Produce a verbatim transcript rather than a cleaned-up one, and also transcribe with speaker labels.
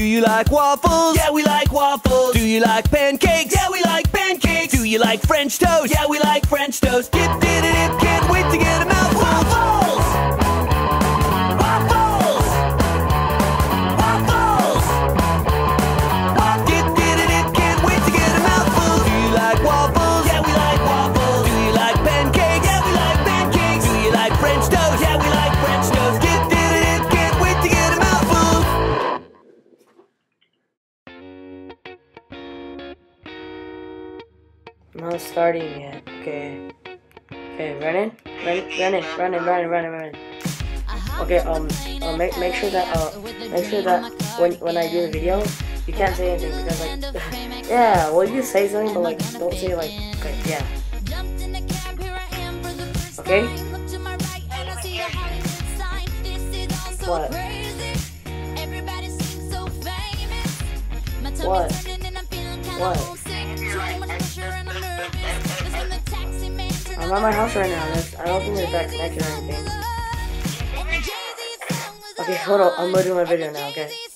Speaker 1: you like waffles?
Speaker 2: Yeah, we like waffles.
Speaker 1: Do you like pancakes?
Speaker 2: Yeah, we like pancakes.
Speaker 1: Do you like French toast?
Speaker 2: Yeah, we like French toast.
Speaker 1: Dip, dip, dip, can't wait to get a mouthful.
Speaker 2: Waffles! Waffles! Waffles!
Speaker 1: Dip, dip, dip, can't wait to get a mouthful. Do you like waffles?
Speaker 2: Yeah, we like waffles.
Speaker 1: Do you like pancakes?
Speaker 2: Yeah, we like pancakes.
Speaker 1: Do you like French toast?
Speaker 2: Yeah, we like French toast.
Speaker 1: Dip, dip, dip, can't wait to get a mouthful.
Speaker 3: Not starting yet. Okay. Okay, running, running, running, running, running, running, running. Okay, um, uh, make make sure that uh, make sure that when when I do the video, you can't say anything because like, yeah, well you say something, but like don't say like, okay, yeah. Okay. What? What? What? I'm at my house right now. There's, I don't think there's bad connection or anything. Okay, hold on. I'm gonna do my video now, okay?